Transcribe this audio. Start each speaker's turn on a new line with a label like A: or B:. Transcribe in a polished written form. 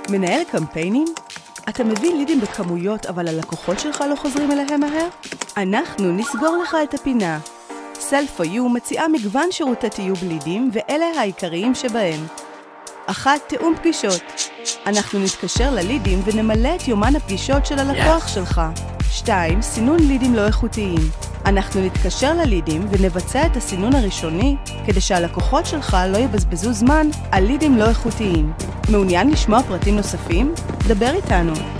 A: מנהל קמפיינים? אתה מביא לידים בכמויות, אבל הלקוחות שלך לא חוזרים אליהם מהר? אנחנו נסגור לך את הפינה. Sell4U מציעה מגוון שירותי טיוב לידים, ואלה העיקריים שבהם. 1. תאום פגישות. אנחנו נתקשר ללידים ונמלא את יומן הפגישות של הלקוח שלך. 2. סינון לידים לא איכותיים. אנחנו נתקשר ללידים ונבצע את הסינון הראשוני כדי שהלקוחות שלך לא יבזבזו זמן על לידים לא איכותיים. מעוניין לשמוע פרטים נוספים? דבר איתנו.